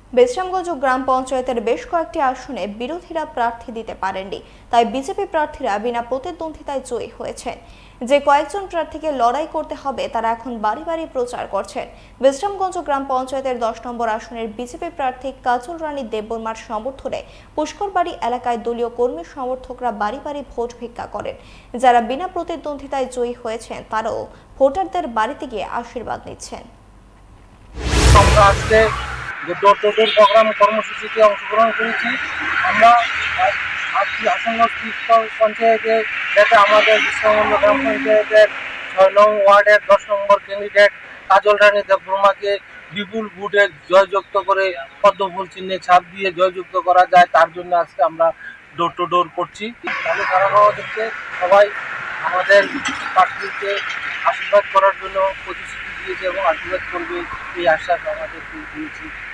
বিশ্রামগঞ্জ গ্রাম পঞ্চায়েতের বেশ কয়েকটি আসনে বিরোধীরা প্রার্থী দিতে পারেননি, তাই বিজেপি প্রার্থীরা বিনা প্রতিদ্বন্দ্বিতায় জয়ী হয়েছেন। যে কয়েকজন প্রার্থীকে লড়াই করতে হবে তারা এখন বাড়ি বাড়ি প্রচার করছেন। বিশ্রামগঞ্জ গ্রাম পঞ্চায়েতের 10 নম্বর আসনের বিজেপি প্রার্থী কাজল রানী দেববর্মার সমর্থনে পুষ্করবাড়ি এলাকায় দলীয় কর্মী সমর্থকরা বাড়ি বাড়ি ভোট ভিক্ষা করেন। যারা বিনা প্রতিদ্বন্দ্বিতায় জয়ী হয়েছেন তারাও ভোটারদের বাড়িতে গিয়ে আশীর্বাদ নিচ্ছেন। যে ডোর টু ডোর প্রোগ্রাম কর্মসূচিতে অংশগ্রহণ করেছি। আমরা আজকে আসন্ন পঞ্চায়েতে যাতে আমাদের বিশ্রামগঞ্জ গ্রাম পঞ্চায়েতের 6 নং ওয়ার্ডের 10 নম্বর ক্যান্ডিডেট কাজল রানী দেববর্মাকে বিপুল ভোটে জয়যুক্ত করে পদ্মফুল চিহ্নে ছাপ দিয়ে জয়যুক্ত করা যায়, তার জন্য আজকে আমরা ডোর টু ডোর করছি। তাহলে তারা সবাই আমাদের প্রার্থীকে আশীর্বাদ করার জন্য প্রতিশ্রুতি দিয়েছে এবং আশীর্বাদ করবে এই আশ্বাস আমাদের দিয়েছি।